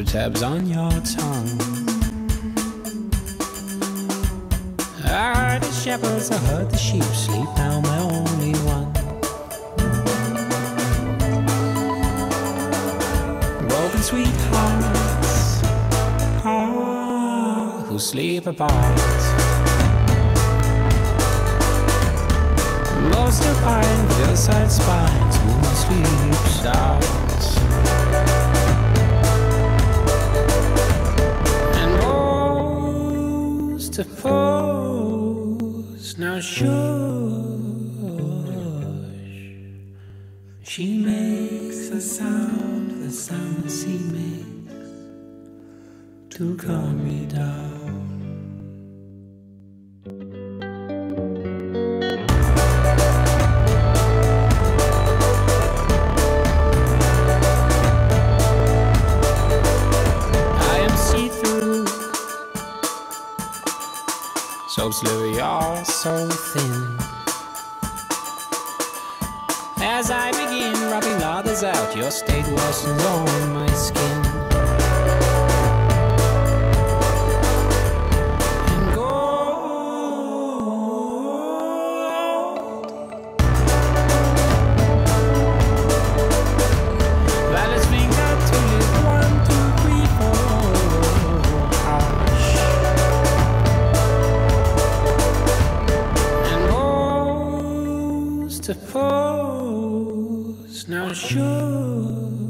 tabs on your tongue. I heard the shepherds, I heard the sheep sleep, now my only one. Broken sweethearts, who sleep apart. Most of pine, hillside spines, moon sleeps out. And most of foes now shush. She makes the sound the sea makes to calm me down. So slippery, you're so thin. As I begin rubbing others out, your state worsens on my skin. And gold, Violet's finger to live 1, 2, 3, 4. Hush. To pose now sure.